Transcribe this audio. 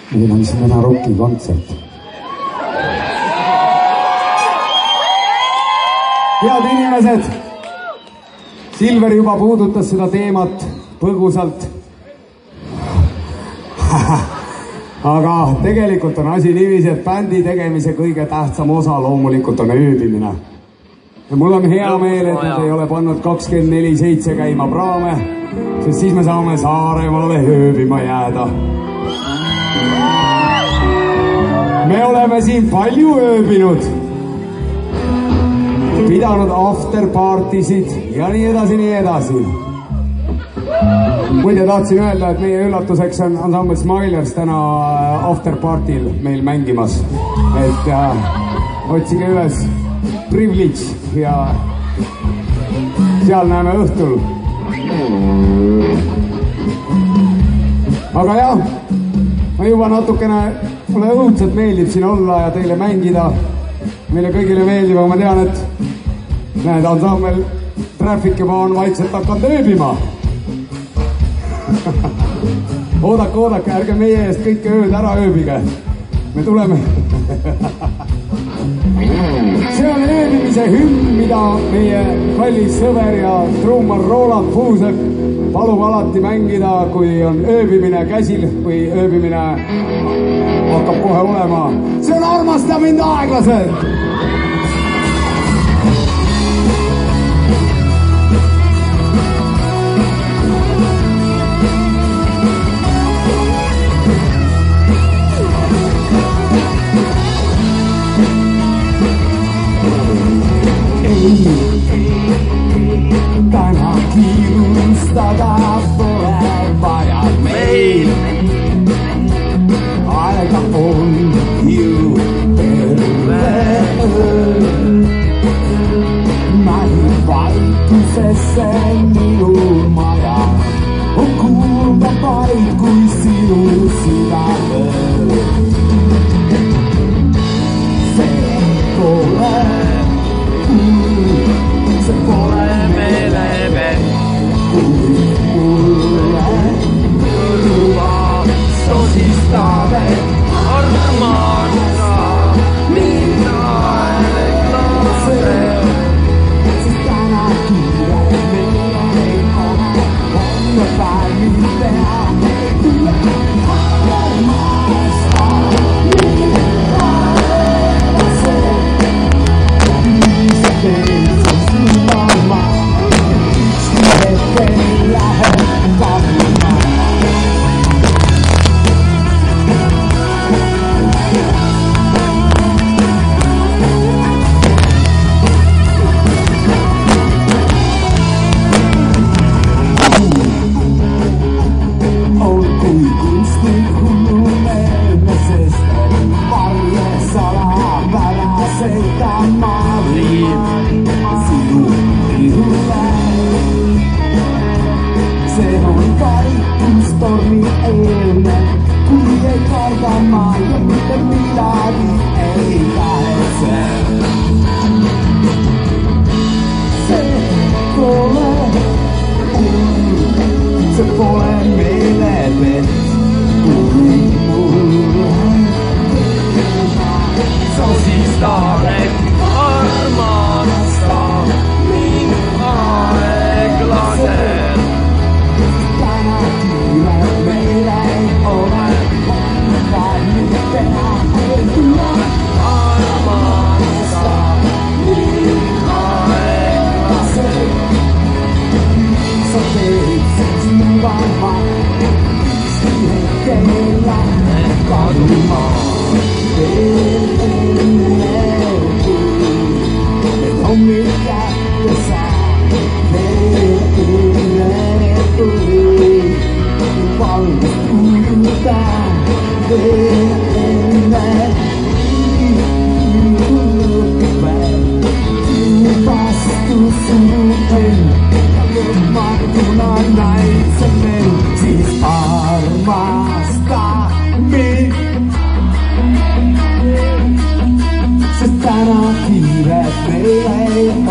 Meil on siin täna rokikontsert. Head inimesed, Silver juba puudutas seda teemat põgusalt. Aga tegelikult on asi niiviisi, et bändi tegemise kõige tähtsam osa loomulikult on ööbimine. Ja mul on hea meel, et nad ei ole pannud 24/7 käima praame, sest siis me saame Saaremaale ööbima jääda. Me oleme siin palju ööbinud, pidanud afterpartisid ja nii edasi, nii edasi. Muide tahtsin öelda, et meie üllatuseks on ansambel Smilers täna afterpartil meil mängimas. Et otsige üles Privilege ja seal näeme õhtul. Aga jah, ma juba natukene, mulle õudselt meeldib siin olla ja teile mängida. Meile kõigile meeldib, aga ma tean, et näed, ansambel Traffic juba on vaikselt hakanud ööbima. Oodake, ärge meie eest kõike ööd ära ööbige. Me tuleme. See on ööbimise hümn, mida meie kallis sõber ja trummar Roland Puusek palub alati mängida, kui on ööbimine käsil või ööbimine hakkab kohe olema. See on Armasta mind aeglaselt! Täna kiirustada pole vaja meil. Aega on ju terve öö. Mähin vaikusesse minu maja. On kuulda vaid kui sinu südame. See pole meelevend, kui mulle kõrva sosistab, et armasta mind aeglase. Sest täna kiire meile ei ole, on päevi teha, armasta mind aeglase. Sest täna kiiret meile